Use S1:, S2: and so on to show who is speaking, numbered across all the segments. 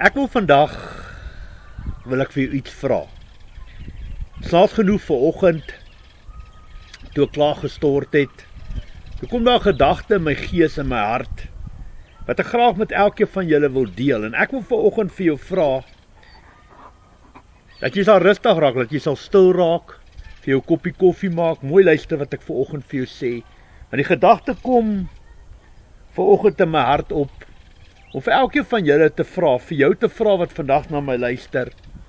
S1: Ek wil vandag wil ek vir jou iets vra. Snaaks genoeg vanoggend toe ek klaar gestort het, toe kom daar 'n gedagte in my gees en my hart wat ek graag met elke van julle wil deel. En ek wil vanoggend vir jou vra dat jy sal rustig raak, dat jy sal stil raak, vir jou koppie koffie maak, mooi luister wat ek vanoggend vir jou sê. Want die gedagte kom vanoggend in my hart op om vir elke van julle te vra, vir jou te vra wat vandag na my luister.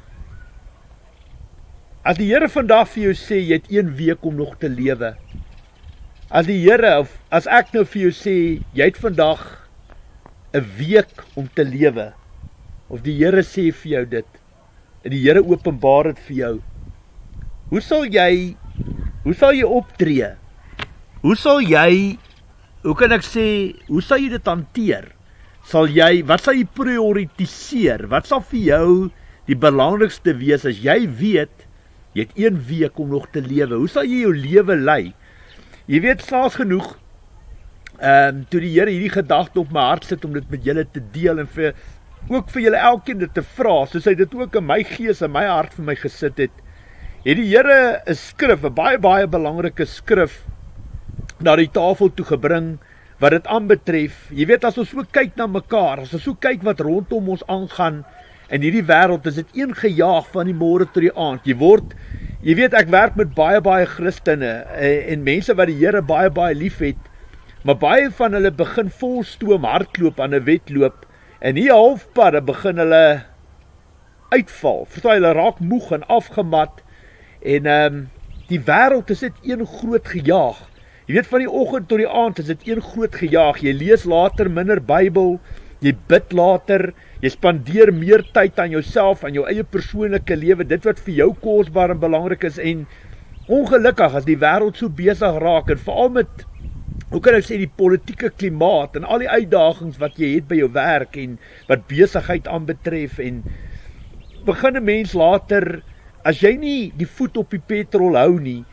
S1: As die Here vandag vir jou sê, jy het 1 week om nog te lewe. As die Here, of as ek nou vir jou sê, jy het vandag 'n week om te lewe. Of die Here sê vir jou dit, en die Here openbaar dit vir jou. Hoe sal jy optree? Hoe sal jy dit hanteer? Wat sal jy prioritiseer? Wat sal vir jou die belangrikste wees as jy weet, jy het 1 week om nog te lewe? Hoe sal jy jou lewe lei? Jy weet, snaaks genoeg, toe die Here hierdie gedagte op my hart sit om dit met julle te deel en ook vir julle elkeen dit te vra, soos hy dit ook in my gees en my hart vir my gesit het die Here 'n skrif, 'n baie, baie belangrike skrif na die tafel toe gebring, wat dit aanbetref. Jy weet, as ons so kyk na mekaar, as ons so kyk wat rondom ons aangaan in hierdie wêreld, is dit een gejaag van die môre tot die aand. Jy weet, ek werk met baie, baie Christene en mense wat die Here baie, baie lief het, maar baie van hulle begin vol stoom hardloop aan 'n wedloop, en hier halfpad begin hulle uitval. Verstaan, hulle raak moeg en afgemat, en die wêreld is dit een groot gejaag. Jy weet, van die oggend tot die aand is dit een groot gejaag. Jy lees later minder Bybel, jy bid later, jy spandeer meer tyd aan jouself, aan jou eie persoonlike lewe, dit wat vir jou kosbaar en belangrik is, en ongelukkig as die wêreld so besig raak, en veral met, hoe kan ek sê, die politieke klimaat, en al die uitdagings wat jy het by jou werk, en wat besigheid aanbetref, en begin 'n mens later, as jy nie die voet op die petrol hou nie,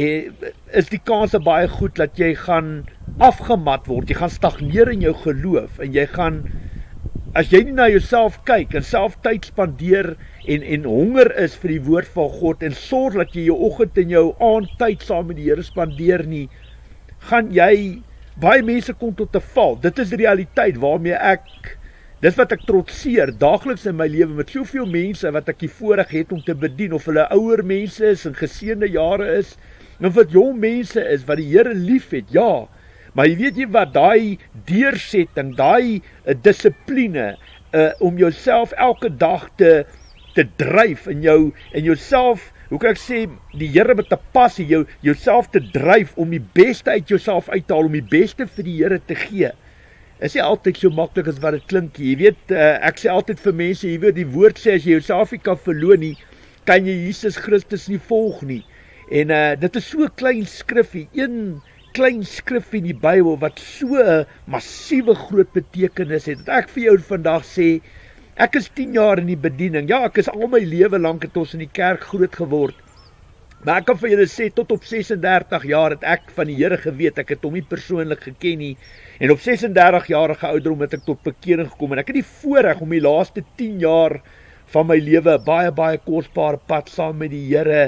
S1: is die kans baie goed dat jy gaan afgemat word, jy gaan stagneer in jou geloof, en jy gaan, as jy nie na jouself kyk, en self tyd spandeer, en honger is vir die woord van God, en sorg dat jy jou oggend en jou aand tyd saam met die Here spandeer nie, gaan jy, baie mense kom tot 'n val. Dit is die realiteit waarmee dis wat ek trotseer, daagliks in my lewe, met soveel mense wat ek die voorreg het om te bedien, of hulle ouer mense is, en geseënde jare is, en of wat jong mense is, wat die Here lief het, ja, maar jy weet jy wat, daai deursetting, daai dissipline, om jouself elke dag te dryf, en jouself, hoe kan ek sê, die Here met 'n passie, jouself te dryf, om die beste uit jouself uit te haal, om die beste vir die Here te gee, is nie altyd so maklik as wat dit klink. Jy weet, ek sê altyd vir mense, jy weet, die woord sê, as jy jouself nie kan verloon nie, kan jy Jesus Christus nie volg nie, en dit is so 'n klein skrifgie, een klein skrif in die Bybel, wat so 'n massiewe groot betekenis het, dat ek vir jou vandag sê, ek is 10 jaar in die bediening, ja, ek is al my lewe lank het ons in die kerk groot geword, maar ek kan vir julle sê, tot op 36 jaar het ek van die Here geweet, ek het hom nie persoonlik geken nie, en op 36 jarige ouderdom het ek tot bekering gekom, en ek het die voorreg om die laaste 10 jaar van my lewe, baie, baie kosbare pad saam met die Here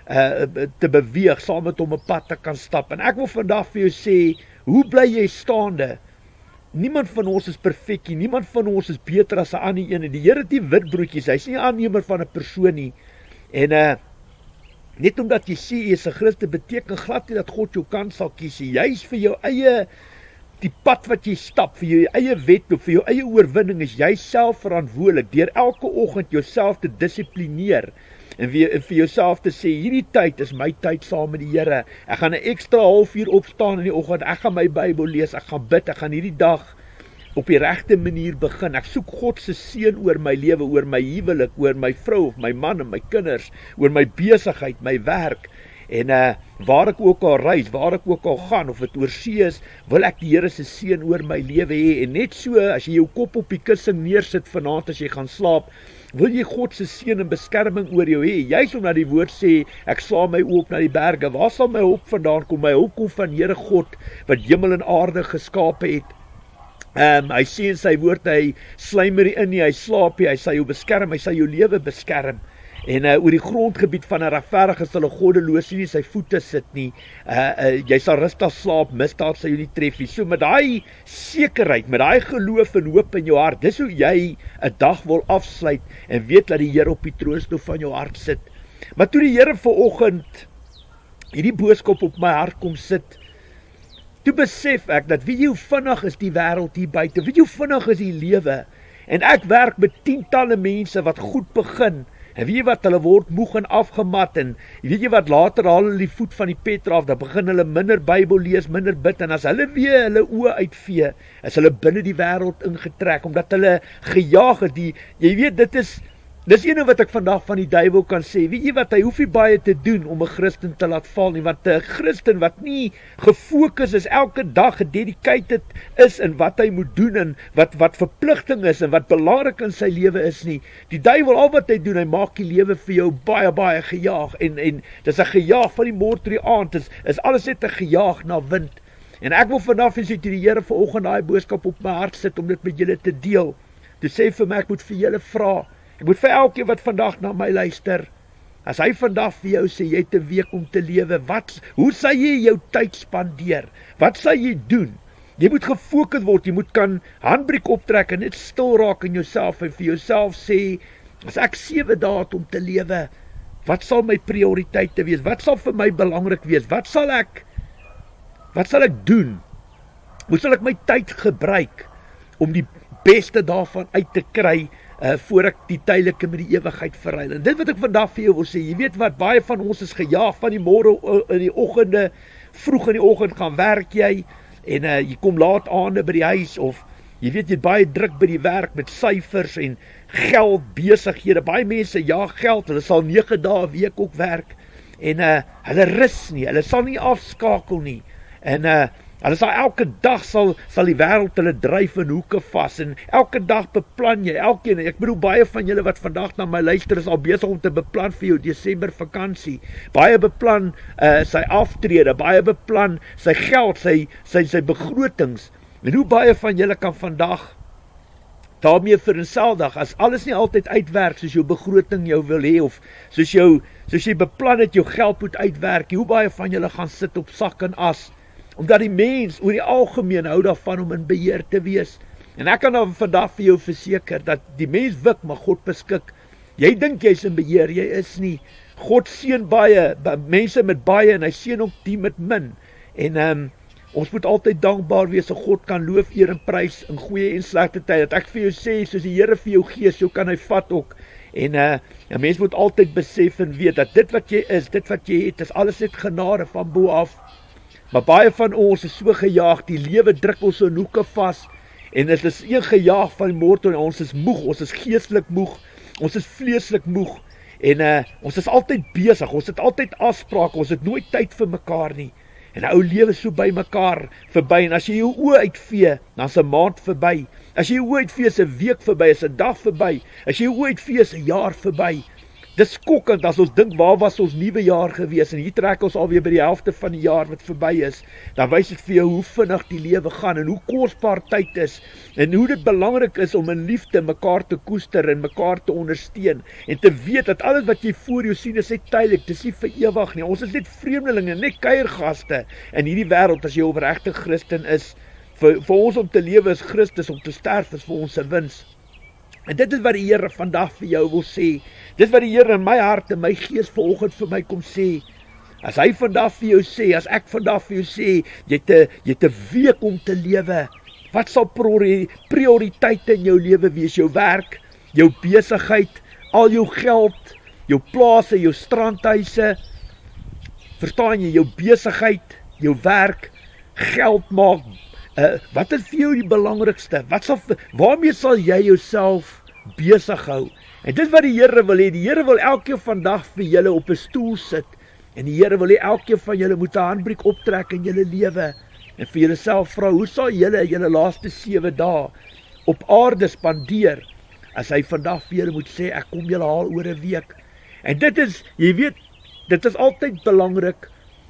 S1: te beweeg, saam met hom 'n pad te kan stap, en ek wil vandag vir jou sê, hoe bly jy staande? Niemand van ons is perfek nie, niemand van ons is beter as 'n ander een, die Here het nie witbroodjies, hy is nie aannemer van 'n persoon nie, en net omdat jy sê, jy is 'n Christen, beteken glad nie dat God jou kant sal kies, jy is vir jou eie, die pad wat jy stap, vir jou eie wedloop, vir jou eie oorwinning, is jy self verantwoordelik, deur elke oggend jouself te dissiplineer, en vir jouself te sê, hierdie tyd is my tyd saam met die Here, ek gaan 'n ekstra halfuur opstaan in die oggend, ek gaan my Bybel lees, ek gaan bid, ek gaan hierdie dag op die regte manier begin, ek soek God se seën oor my lewe, oor my huwelik, oor my vrou, of my man en my kinders, oor my besigheid, my werk, en waar ek ook al reis, waar ek ook al gaan, of dit oor see is, wil ek die Here se seën oor my lewe hê, en net so, as jy jou kop op die kussing neersit vanaand as jy gaan slaap, wil jy God se seën en beskerming oor jou hê, juis omdat die woord sê, ek slaam my oop na die berge, waar sal my hulp vandaan kom? My hulp kom van Here God, wat hemel en aarde geskape het, Hy sê in sy woord, hy slymer nie in nie, hy slaap nie, hy sal jou beskerm, hy sal jou lewe beskerm. En oor die grondgebied van 'n regverdige sal 'n goddeloos nie sy voete sit nie. Jy sal rustig slaap, misdaad sal jou nie tref nie. So met daai sekerheid, met daai geloof en hoop in jou hart, dis hoe jy 'n dag wil afsluit en weet dat die Here op die troonstoel van jou hart sit. Maar toe die Here vanoggend hierdie boodskap op my hart kom sit, toe besef ek dat weet jy hoe vinnig is die wêreld hier buite, weet jy hoe vinnig is die lewe, en ek werk met tientalle mense wat goed begin, en weet jy wat, hulle word moeg en afgemat, en weet jy wat, later haal hulle die voet van die pet af, dan begin hulle minder Bybel lees, minder bid, en as hulle weer hulle oë uitvee, is hulle binne die wêreld ingetrek, omdat hulle gejaag het, jy weet, dis ene wat ek vandag van die duiwel kan sê, weet jy wat, hy hoef nie baie te doen om 'n Christen te laat val nie, want 'n Christen wat nie gefokus is, elke dag gededicated is in wat hy moet doen, en wat verpligting is, en wat belangrik in sy lewe is nie, die duiwel, al wat hy doen, hy maak die lewe vir jou baie, baie gejaag, en dis 'n gejaag van die môre tot die aand, is alles net 'n gejaag na wind, en ek wil vanaf en sê, toe die Here vanoggend daai boodskap op my hart sit, om dit met julle te deel, toe sê vir my, ek moet vir julle vra, ek moet vir elkeen wat vandag na my luister, as hy vandag vir jou sê, jy het 'n week om te lewe, hoe sal jy jou tyd spandeer? Wat sal jy doen? Jy moet gefokus word, jy moet kan handbriek optrek en net stil raak in jouself en vir jouself sê, as ek 7 dae het om te lewe, wat sal my prioriteite wees? Wat sal vir my belangrik wees? Wat sal ek doen? Hoe sal ek my tyd gebruik om die beste daarvan uit te kry, voor ek die tydelike met die ewigheid verruil. En dit wat ek vandag vir jou wil sê, jy weet wat, baie van ons is gejaag van die môre in die oggende, vroeg in die oggend gaan werk jy, en jy kom laat aande by die huis, of jy weet jy het baie druk by die werk met syfers en geld, besighede, baie mense jaag geld, hulle sal 9 dae 'n week ook werk, en hulle rus nie, hulle sal nie afskakel nie, en hulle sal elke dag sal die wêreld hulle dryf in hoeke vas, en elke dag beplan jy, elkeen, ek bedoel baie van julle wat vandag na my luister is al besig om te beplan vir jou Desember vakansie, baie beplan sy aftrede, baie beplan sy geld, sy begrotings, en hoe baie van julle kan vandag daarmee vereenseldig, as alles nie altyd uitwerk soos jou begroting jou wil hê, of soos jy beplan het jou geld moet uitwerk, hoe baie van julle gaan sit op sak en as, omdat die mens oor die algemeen hou daarvan om in beheer te wees. En ek kan dan vandag vir jou verseker, dat die mens wik, maar God beskik. Jy dink jy is in beheer, jy is nie. God seën baie, mense met baie, en hy seën ook die met min. En ons moet altyd dankbaar wees, dat God kan loof, eer en prys, in goeie en slegte tyd. Dat ek vir jou sê, soos die Here vir jou gee, so kan hy vat ook. En een mens moet altyd besef en weet, dat dit wat jy is, dit wat jy het, is alles net genade van bo af. Maar baie van ons is so gejaag, die lewe druk ons in hoeke vas, en dit is een gejaag van die môre, ons is moeg, ons is geestelik moeg, ons is vleeslik moeg, en ons is altyd besig, ons het altyd afsprake, ons het nooit tyd vir mekaar nie, en ou lewe so by mekaar verby, en as jy jou oë uitvee, dan is 'n maand verby, as jy jou oë uitvee, is 'n week verby, is 'n dag verby, as jy jou oë uitvee, is 'n jaar verby. Dis skokkend as ons dink, waar was ons nuwe jaar gewees, en hier trek ons alweer by die helfte van die jaar wat verby is, dan wys dit vir jou hoe vinnig die lewe gaan, en hoe kosbaar tyd is, en hoe dit belangrik is om in liefde mekaar te koester, en mekaar te ondersteun, en te weet dat alles wat jy voor jou sien is net tydelik, dis nie vir ewig nie, ons is net vreemdelinge, net kuiergaste in hierdie wêreld, as jy 'n opregte Christen is, vir ons om te lewe is Christus, om te sterf is vir ons 'n wins. En dit is wat die Here vandag vir jou wil sê. Dit wat die Here in my hart en my gees vanoggend vir my kom sê. As hy vandag vir jou sê, as ek vandag vir jou sê, jy het 'n week om te lewe. Wat sal prioriteite in jou lewe wees? Jou werk, jou besigheid, al jou geld, jou plase, jou strandhuise. Verstaan jy, jou besigheid, jou werk, geld maak. Wat is vir jou die belangrikste? Waarmee sal jy jouself besig hou? En dit wat die Here wil hê, die Here wil elkeen vandag vir julle op 'n stoel sit, en die Here wil hê elkeen van julle moet 'n handbriek optrek in julle lewe, en vir julleself vra, hoe sal julle laaste 7 dae op aarde spandeer, as hy vandag vir julle moet sê, ek kom julle haal oor 'n week. En dit is, jy weet, dit is altyd belangrik,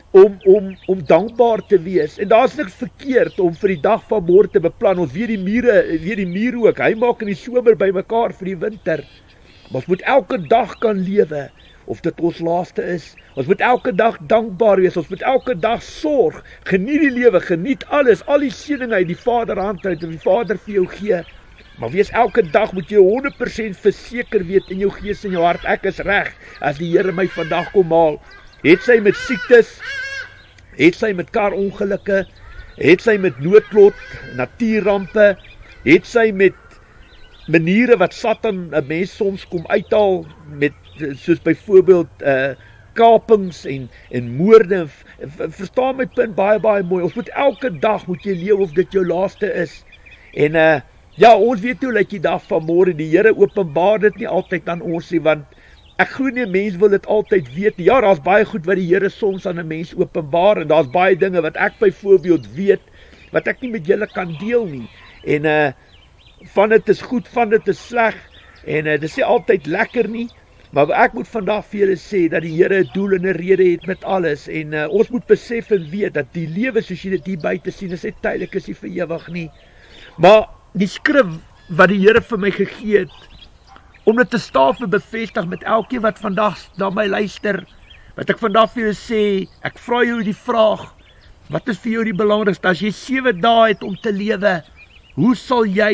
S1: om dankbaar te wees. En daar's niks verkeerd om vir die dag van môre te beplan. Ons weet die muur ook. Hy maak in die somer bymekaar vir die winter. Maar ons moet elke dag kan lewe, of dit ons laaste is. Ons moet elke dag dankbaar wees. Ons moet elke dag sorg. Geniet die lewe, geniet alles, al die seëninge uit die Vader hand uit, en die Vader vir jou gee. Maar wees elke dag, moet jy 100% verseker weet in jou gees en jou hart, ek is reg, as die Here my vandag kom haal. Het sy met siektes, het sy met karongelukke, het sy met noodlot, natuurrampe, het sy met maniere wat Satan 'n mens soms kom uithaal, met soos byvoorbeeld kapings en moorde, verstaan my punt baie mooi. Ons moet elke dag moet jy leef of dit jou laaste is. En ja, ons weet hoe lyk die dag van môre. Die Here openbaar dit nie altyd aan ons nie, want ek glo nie 'n mens wil dit altyd weet nie. Ja, daar's baie goed wat die Here soms aan 'n mens openbaar, en daar's baie dinge wat ek byvoorbeeld weet wat ek nie met julle kan deel nie. En van dit is goed, van dit is sleg, en dit is nie altyd lekker nie. Maar ek moet vandag vir julle sê dat die Here 'n doel en 'n rede het met alles, en ons moet besef en weet dat die lewe soos jy dit hier buite sien, is net tydelik, is nie vir ewig nie. Maar die skrif wat die Here vir my gegee het, om dit te staaf en bevestig met elkeen wat vandag na my luister, wat ek vandag vir julle sê, ek vra jou die vraag, wat is vir jou die belangrikste? As jy 7 dae het om te lewe, hoe sal jy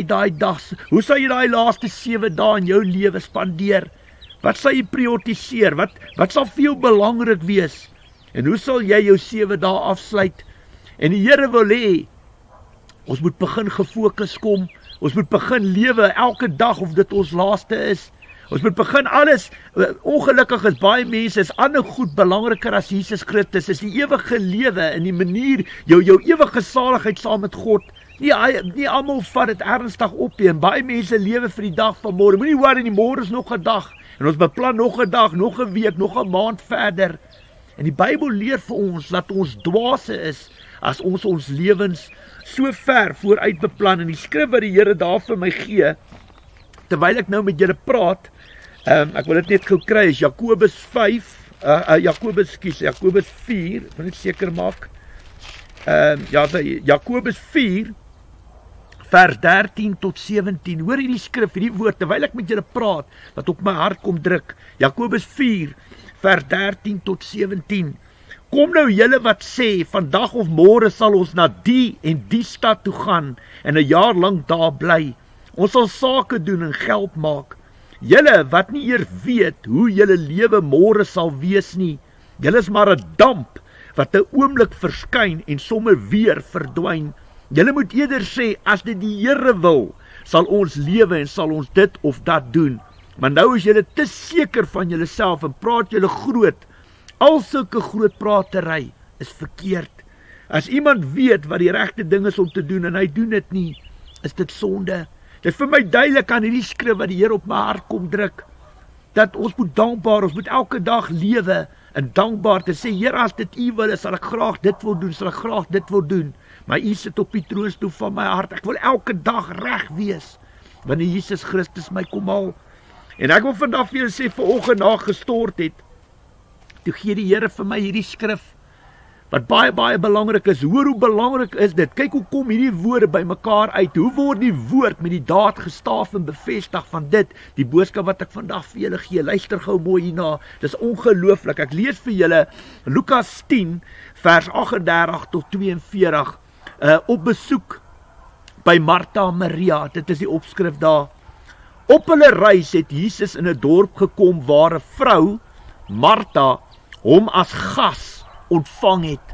S1: daai laaste 7 dae in jou lewe spandeer? Wat sal jy prioritiseer? Wat sal vir jou belangrik wees? En hoe sal jy jou 7 dae afsluit? En die Here wil hê, ons moet begin gefokus kom, ons moet begin lewe elke dag of dit ons laaste is. Ons moet begin alles, ongelukkig is baie mense, is ander goed belangriker as Jesus Christus, is die ewige lewe en die manier, jou ewige saligheid saam met God. Nie almal vat dit ernstig op nie, en baie mense lewe vir die dag van môre. Moenie worry nie, môre is nog 'n dag, en ons beplan nog 'n dag, nog 'n week, nog 'n maand verder. En die Bybel leer vir ons dat ons dwaase is as ons lewens so ver vooruit beplan. En die skrif wat die Here daar vir my gee, terwyl ek nou met julle praat, ek wil dit net gou kry, is Jakobus 4, ek wil net seker maak, Jakobus 4, vers 13 tot 17, hoor hierdie skrif, hierdie woord, terwyl ek met julle praat, wat op my hart kom druk, Jakobus 4, vers 13 tot 17, kom nou julle wat sê, vandag of môre sal ons na die en die stad toe gaan, en 'n jaar lank daar bly, ons sal sake doen en geld maak, julle wat nie eers weet, hoe julle lewe môre sal wees nie, julle is maar 'n damp, wat 'n oomblik verskyn en sommer weer verdwyn. Julle moet eerder sê, as dit die Here wil, sal ons lewe en sal ons dit of dat doen. Maar nou is julle te seker van julleself en praat julle groot. Al sulke groot pratery is verkeerd. As iemand weet wat die regte ding is om te doen en hy doen dit nie, is dit sonde. Dit is vir my duidelik aan hierdie skrif wat die Here op my hart kom druk, dat ons moet dankbaar, ons moet elke dag lewe en dankbaar te sê, Here, as dit U wil is, sal ek graag dit wil doen, sal ek graag dit wil doen. Maar U sit op die troonstoel van my hart. Ek wil elke dag reg wees, wanneer Jesus Christus my kom haal. En ek wil vandag vir julle sê, vanoggend na gestort het, toe gee die Here vir my hierdie skrif, wat baie belangrik is. Hoor hoe belangrik is dit. Kyk hoe kom hierdie woorde by mekaar uit. Hoe word die woord met die daad gestaaf en bevestig van dit, die boodskap wat ek vandag vir julle gee. Luister gou mooi hierna. Dis ongelooflik. Ek lees vir julle Lukas 10 vers 38 tot 42 op besoek by Martha en Maria. Dit is die opskrif daar. Op hulle reis het Jesus in 'n dorp gekom waar 'n vrou, Martha, hom as gas ontvang het.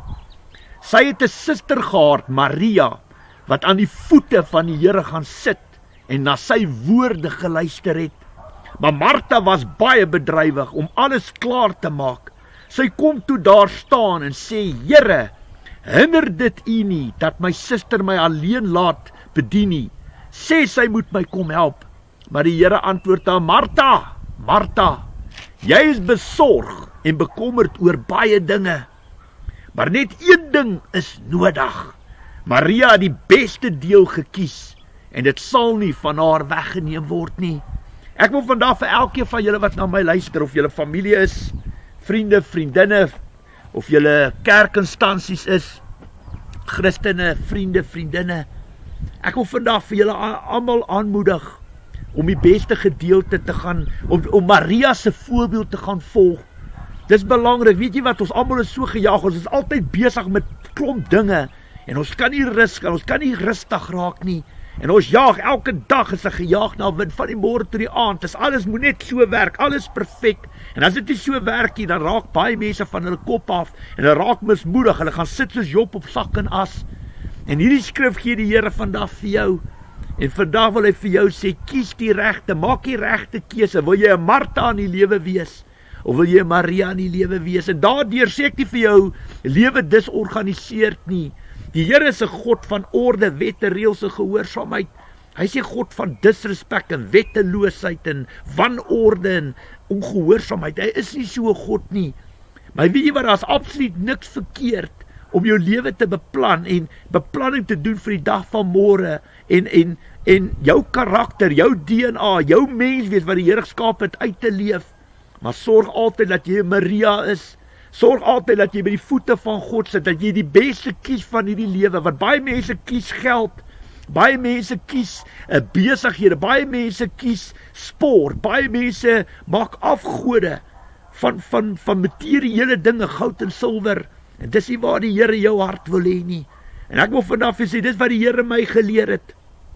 S1: Sy het 'n suster gehad, Maria, wat aan die voete van die Here gaan sit en na sy woorde geluister het. Maar Martha was baie bedrywig om alles klaar te maak. Sy kom toe daar staan en sê, Here, hinder dit U nie, dat my suster my alleen laat bedien nie. Sê sy moet my kom help. Maar die Here antwoord haar, Martha, Martha, jy is besorg en bekommerd oor baie dinge. Maar net een ding is nodig. Maria het die beste deel gekies, en dit sal nie van haar weggeneem word nie. Ek wil vandag vir elkeen van julle wat na my luister, of julle familie is, vriende, vriendinne, of julle kerkinstansies is, Christene, vriende, vriendinne, ek wil vandag vir julle almal aanmoedig om die beste gedeelte te gaan, om Maria se voorbeeld te gaan volg. Dis belangrik, weet jy wat, ons almal is so gejaag, ons is altyd besig met klomp dinge, en ons kan nie rustig raak nie, en ons jaag, elke dag is 'n gejaag na wind, van die môre tot die aand, alles moet net so werk, alles perfek, en as dit nie so werk nie, dan raak baie mense van hulle kop af, en hulle raak mismoedig, hulle gaan sit soos Job op sak en as, en hierdie skrif gee die Here vandag vir jou, en vandag wil hy vir jou sê, kies die regte, maak die regte keuse, wil jy 'n Martha in die lewe wees, of wil jy 'n Maria in die lewe wees, en daardeur sê ek nie vir jou, lewe disorganiseerd nie. Die Here is 'n God van orde, wette, reëls en gehoorsaamheid. Hy is 'n God van disrespek en wetteloosheid en wanorde en ongehoorsaamheid. Hy is nie so 'n God nie. Maar weet jy wat, daar is absoluut niks verkeerd om jou lewe te beplan en beplanning te doen vir die dag van môre en jou karakter, jou DNA, jou menswees wat die Here geskaap het uit te leef. Maar sorg altyd dat jy 'n Maria is. Sorg altyd dat jy by die voete van God sit, dat jy die beste kies van hierdie lewe, want baie mense kies geld, baie mense kies besighede, baie mense kies sport, baie mense maak afgode van materiële dinge, goud en silwer, en dis nie waar die Here jou hart wil hê nie. En ek wil vanaf sê, dis wat die Here my geleer het.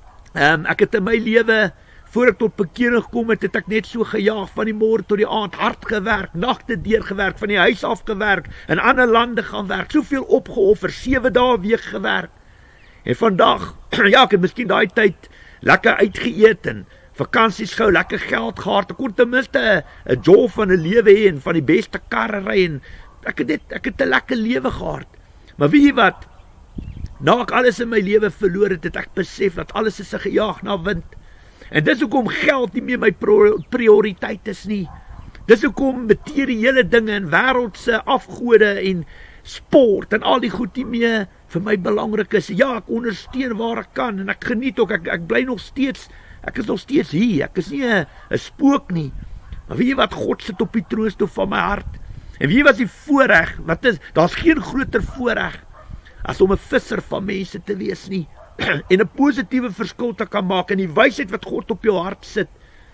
S1: Ek het in my lewe, voor ek tot bekering gekom het, het ek net so gejaag van die môre tot die aand, hard gewerk, nagte deurgewerk, van die huis af gewerk, in ander lande gaan werk, soveel opgeoffer, 7 dae 'n week gewerk. En vandag, ja, ek het miskien daai tyd lekker uitgeëet en vakansies gehou, lekker geld gehad, ek kon ten minste 'n job van 'n lewe hê en van die beste karre ry en ek het 'n lekker lewe gehad. Maar weet jy wat? Na ek alles in my lewe verloor het, het ek besef dat alles is 'n gejaag na wind. En dis hoekom geld nie meer my prioriteit is nie. Dis hoekom materiële dinge en wêreldse afgode en sport en al die goed nie meer vir my belangrik is. Ja, ek ondersteun waar ek kan en ek geniet ook, ek bly nog steeds, ek is nog steeds hier, ek is nie 'n spook nie. Maar weet jy wat, God sit op die troonstoel van my hart. En weet jy wat die voorreg, daar's geen groter voorreg as om 'n visser van mense te wees nie. En 'n positiewe verskil te kan maak in die wysheid wat God op jou hart sit,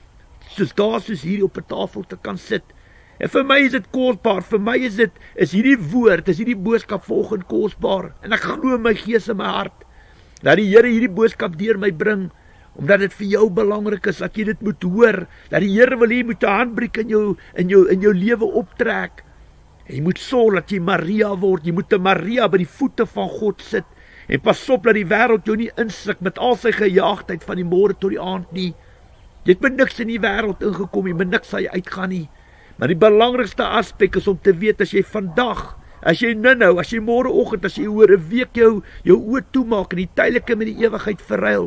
S1: soos hierdie op 'n tafel te kan sit. En vir my is dit kosbaar, vir my is hierdie woord, is hierdie boodskap vanoggend kosbaar, en ek glo in my gees en my hart, dat die Here hierdie boodskap deur my bring, omdat dit vir jou belangrik is, dat jy dit moet hoor, dat die Here wil hê jy moet 'n handbriek in jou lewe optrek, en jy moet sorg dat jy Maria word, jy moet 'n Maria by die voete van God sit, en pas op dat die wêreld jou nie insik met al sy gejaagdheid van die môre tot die aand nie. Jy het met niks in die wêreld ingekom nie, met niks sal jy uitgaan nie. Maar die belangrikste aspek is om te weet, as jy vandag, as jy nou, as jy môreoggend, as jy oor 'n week jou oë toemaak en die tydelike met die ewigheid verruil,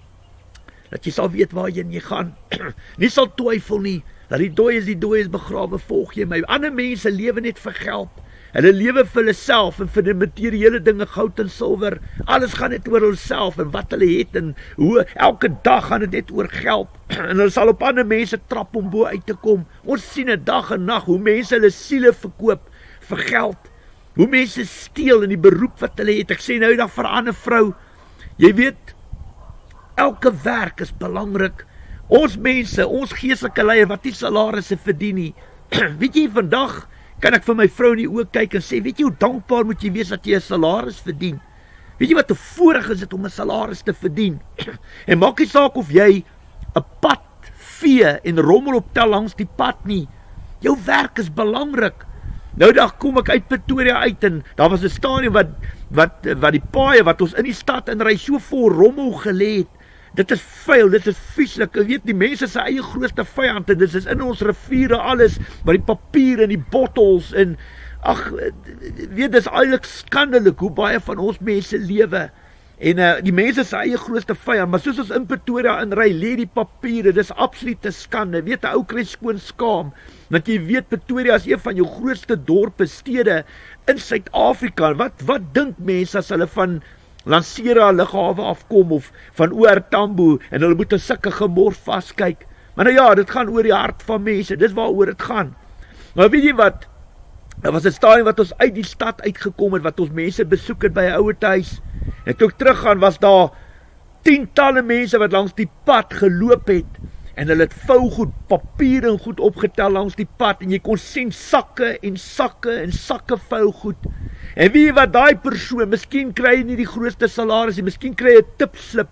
S1: dat jy sal weet waarheen jy gaan. Nie sal twyfel nie, dat die dooies begrawe, volg jy my. Ander mense lewe net vir geld. Hulle lewe vir hulle self en vir die materiële dinge, goud en silwer. Alles gaan net oor hulle self en wat hulle het en hoe elke dag gaan dit net oor geld. En hulle sal op ander mense trap om bo uit te kom. Ons sien dit dag en nag hoe mense hulle siele verkoop vir geld. Hoe mense steel in die beroep wat hulle het. Ek sê nou eendag vir 'n ander vrou, jy weet, elke werk is belangrik. Ons mense, ons geestelike leiers wat nie salarisse verdien nie. Weet jy, vandag kan ek vir my vrou in die oë kyk en sê, weet jy hoe dankbaar moet jy wees dat jy 'n salaris verdien? Weet jy wat 'n voorreg is dit om 'n salaris te verdien? En maak nie saak of jy 'n pad vee en rommel optel langs die pad nie. Jou werk is belangrik. Nou dag kom ek uit Pretoria uit en daar was 'n stadium wat die paaie wat ons in die stad inry so vol rommel gelê het. Dit is vuil, dit is vieslik. Ek weet die mense se eie grootste vyand, en dit is in ons riviere alles, maar die papier en die bottels en ag, weet, dis eintlik skandelik hoe baie van ons mense lewe. En die mense se eie grootste vyand, maar soos ons in Pretoria inry, lê die papiere, dis absolute skande. Weet, 'n ou kry skoon skaam, want jy weet Pretoria is een van jou grootste dorpe, stede in Suid-Afrika. Wat dink mense as hulle van Lansera lughawe afkom of van OR Tambo en hulle moet 'n sulke gemors vaskyk? Maar nou ja, dit gaan oor die hart van mense, dis waaroor dit gaan. Maar weet jy wat? Daar was 'n stadium wat ons uit die stad uitgekom het, wat ons mense besoek het by 'n ouete huis. En toe ek teruggaan, was daar tientalle mense wat langs die pad geloop het, en hulle het vougoed, papier en goed opgetel langs die pad, en jy kon sien sakke en sakke en sakke vougoed. En wie wat daai persoon, miskien kry hy nie die grootste salaris nie, miskien kry hy 'n tipslip,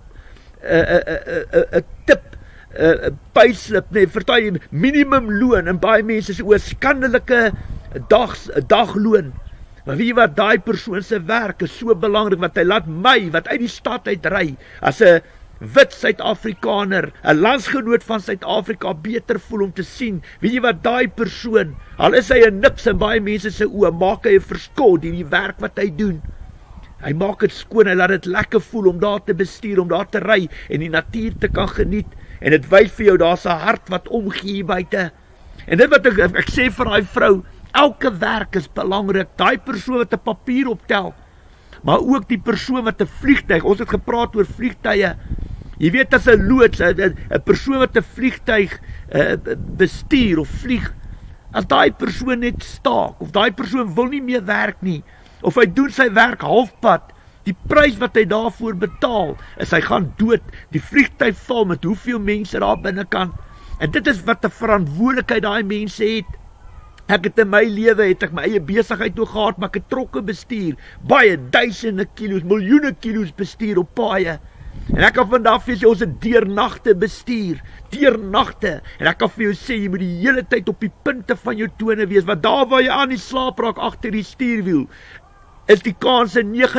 S1: 'n tip, payslip, nee, verstaan jy, minimumloon, en baie mense sê, skandelike dagloon. Maar weet jy wat, daai persoon se werk is so belangrik, wat hy laat my, wat uit die stad uitry, as 'n wit Suid-Afrikaner, 'n landsgenoot van Suid-Afrika, beter voel om te sien, weet jy wat, daai persoon, al is hy 'n niks in baie mense se oë, maak hy 'n verskil deur die werk wat hy doen. Hy maak dit skoon, hy laat dit lekker voel om daar te bestuur, om daar te ry, en die natuur te kan geniet, en dit wys vir jou, daar's 'n hart wat omgee hier buite. En dit wat ek sê vir daai vrou, elke werk is belangrik, daai persoon wat 'n papier optel, maar ook die persoon wat 'n vliegtuig, ons het gepraat oor vliegtuie, jy weet as 'n loods, 'n persoon wat 'n vliegtuig bestuur of vlieg, as daai persoon net staak, of daai persoon wil nie meer werk nie, of hy doen sy werk halfpad, die prys wat hy daarvoor betaal, is hy gaan dood, die vliegtuig val met hoeveel mense daar binnekant, en dit is wat 'n verantwoordelikheid daai mense het. Ek het in my lewe, het ek my eie besigheid toe gehad, maar ek het trokke bestuur, baie duisende kilos, miljoene kilos bestuur op paaie, en ek kan vandag vir jou sê, ons het deernagte bestuur, deernagte, en ek kan vir jou sê, jy moet die hele tyd op die punte van jou tone wees, want daar waar jy aan die slaap raak agter die stuurwiel, is die kans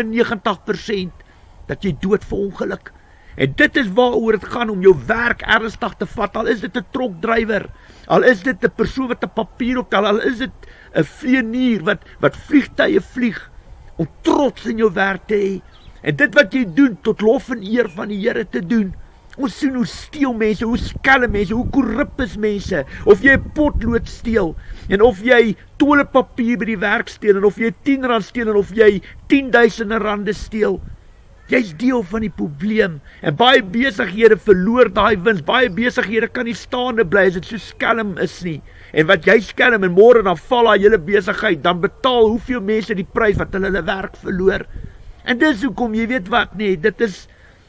S1: 99% dat jy dood vir ongeluk. En dit is waaroor het gaan, om jou werk ernstig te vat, al is dit 'n trokdrywer, al is dit 'n persoon wat 'n papier optel, al is dit 'n vlieënier wat vliegtuie vlieg, om trots in jou werk te hê, en dit wat jy doen, tot lof en eer van die Here te doen. Ons sien hoe steel mense, hoe skelm mense, hoe korrup is mense, of jy 'n potlood steel, en of jy toiletpapier by die werk steel, en of jy R10 steel, en of jy 10.000 rande steel, jy's deel van die probleem, en baie besighede verloor daai wins, baie besighede kan nie staande bly, as dit so skelm is nie, en wat jy skelm, en môre dan val daai hele besigheid, dan betaal hoeveel mense die prys, wat hulle werk verloor, en dis hoekom, jy weet wat nie, dit is,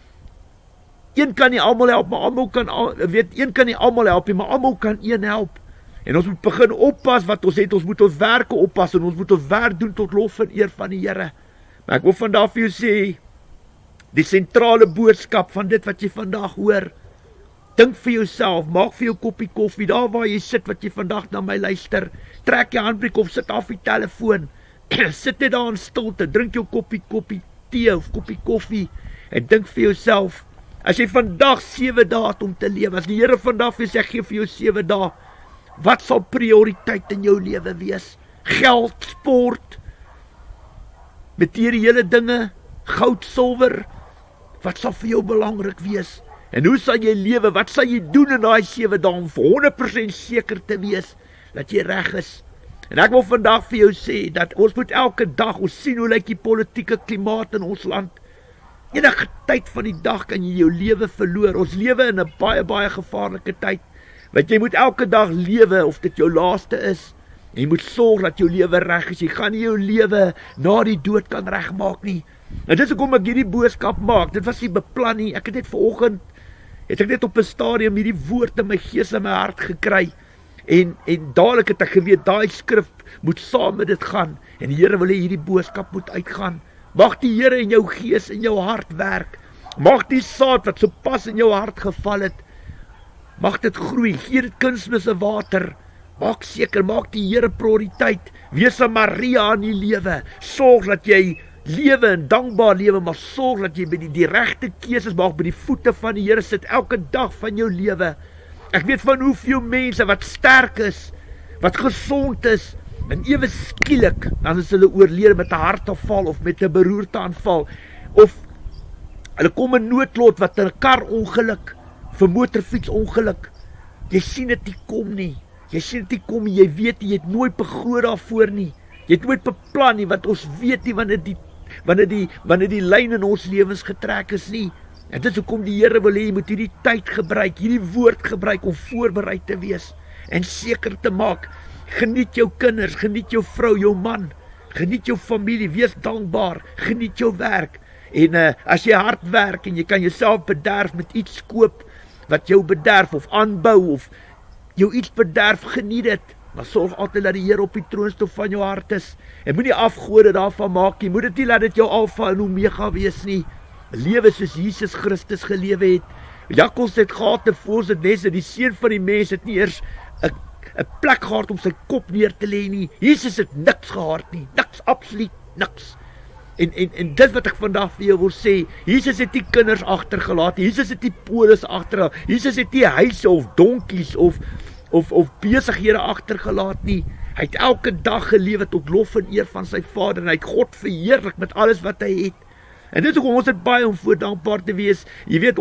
S1: een kan nie almal help, maar almal kan, een kan nie almal help, maar almal kan een help, en ons moet begin oppas wat ons het, ons moet ons werke oppas, en ons moet ons werk doen tot lof en eer van die Here. Maar ek wil vandag vir jou sê, die sentrale boodskap van dit wat jy vandag hoor, dink vir jouself, maak vir jou koppie koffie, daar waar jy sit, wat jy vandag na my luister, trek jy handbriek of sit af die telefoon, sit net daar in stilte, drink jou koppie tee of koppie koffie, en dink vir jouself, as jy vandag 7 dae het om te lewe, as die Here vandag vir sê, ek gee vir jou 7 dae, wat sal prioriteit in jou lewe wees? Geld, sport, materiële dinge, goud, silwer, wat sal vir jou belangrik wees? En hoe sal jy lewe? Wat sal jy doen in daai 7 dae om vir 100% seker te wees dat jy reg is? En ek wil vandag vir jou sê dat ons moet elke dag, ons sien hoe lyk die politieke klimaat in ons land. Enige tyd van die dag kan jy jou lewe verloor. Ons lewe in 'n baie gevaarlike tyd. Want jy moet elke dag lewe of dit jou laaste is. En jy moet sorg dat jou lewe reg is. Jy gaan nie jou lewe na die dood kan regmaak nie. En dis hoekom ek hierdie boodskap maak. Dit was nie beplan nie. Ek het net vanoggend, het ek net op 'n stadium hierdie woord in my gees en my hart gekry. En dadelik het ek geweet, daai skrif moet saam met dit gaan. En die Here wil hê hierdie boodskap moet uitgaan. Mag die Here in jou gees en jou hart werk. Mag die saad wat so pas in jou hart geval het, mag dit groei. Gee dit kunstlose water. Maak seker, maak die Here prioriteit. Wees 'n Maria in die lewe. Sorg dat jy lewe en dankbaar lewe, maar sorg dat jy by die regte keuses maak, by die voete van die Here sit elke dag van jou lewe. Ek weet van hoeveel mense wat sterk is, wat gesond is, en ewe skielik, dan is hulle oorlede met 'n hartaanval of met 'n beroerteaanval, of hulle kom in noodlot wat 'n karongeluk, vir motorfietsongeluk. Jy sien dit nie kom nie. Jy sien dit nie kom nie. Jy weet nie, jy het nooit begroot daarvoor nie. Jy het nooit beplan nie, want ons weet nie wanneer die lyn in ons lewens getrek is nie. En dit is hoekom die Here wil hê jy moet hierdie tyd gebruik, hierdie woord gebruik om voorberei te wees en seker te maak. Geniet jou kinders, geniet jou vrou, jou man, geniet jou familie, wees dankbaar, geniet jou werk. En as jy hard werk en jy kan jouself bederf met iets koop wat jou bederf of aanbou of jou iets bederf, geniet dit. Maar sorg altyd dat die Here op die troonstoel van jou hart is. En moenie afgode daarvan maak nie. Moet dit nie laat dit jou alfa en omega wees nie. Lewe soos Jesus Christus gelewe het. Jakkals het gate voor sy nesse, die seun van die mens het nie eers 'n plek gehad om sy kop neer te lê nie. Jesus het niks gehad nie, niks, absoluut niks. En dit wat ek vandag vir jou wil sê, Jesus het nie kinders agtergelaat, Jesus het nie polis agtergelaat, Jesus het nie huise of donkies of besighede agtergelaat nie. Hy het elke dag gelewe tot lof en eer van sy Vader en hy het God verheerlik met alles wat hy het. En dit is hoekom ons het baie om voor dankbaar te wees. Jy weet,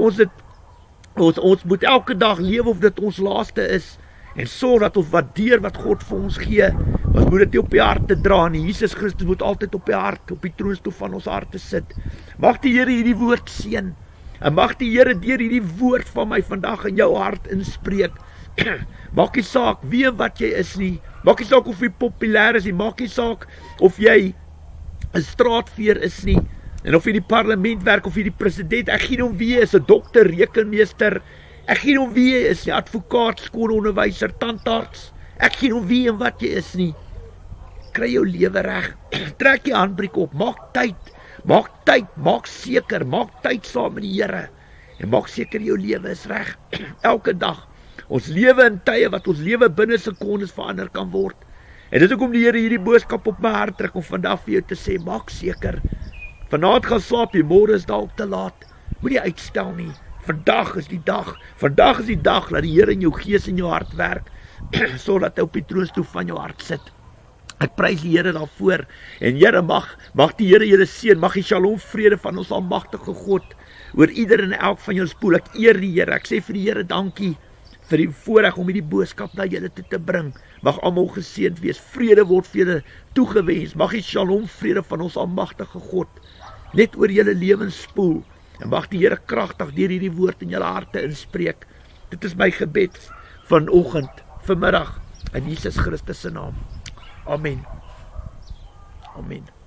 S1: ons moet elke dag lewe of dit ons laaste is. En sorg dat ons waardeer wat God vir ons gee. Ons moet dit nie op die harte dra nie. Jesus Christus moet altyd op die hart, op die troonstoel van ons harte sit. Mag die Here hierdie woord seën. En mag die Here deur hierdie woord van my vandag in jou hart inspreek. Maak nie saak wie en wat jy is nie. Maak nie saak of jy populêr is nie. Maak nie saak of jy 'n straatveer is nie. En of jy die parlement werk, of jy die president, ek gee om wie jy is, 'n dokter, rekenmeester, ek gee om wie jy is, 'n advokaat, skoolonderwyser, tandarts, ek gee om wie en wat jy is nie. Kry jou lewe reg, trek jy handbriek op, maak tyd, maak seker, maak tyd saam met die Here, en maak seker jou lewe is reg, elke dag. Ons lewe in tye wat ons lewe binne sekondes verander kan word. En dit is hoekom die Here hierdie boodskap op my hart trek om vandag vir jou te sê, maak seker. Vanaand gaan slaap jy, môre is dalk te laat. Moenie uitstel nie. Vandag is die dag. Vandag is die dag dat die Here in jou gees en jou hart werk, sodat hy op die troonstoel van jou hart sit. Ek prys die Here daarvoor. En Here, mag die Here julle seën, mag die shalom vrede van ons almagtige God oor ieder en elk van julle spoel. Ek eer die Here. Ek sê vir die Here dankie vir die voorreg om hierdie boodskap na julle toe te bring. Mag almal geseënd wees. Vrede word vir julle toegewens. Mag die shalom vrede van ons almagtige God net oor julle lewens spoel. En mag die Here kragtig deur hierdie woord in julle harte inspreek. Dit is my gebed vanoggend, vanmiddag, in Jesus Christus se naam. Amen. Amen.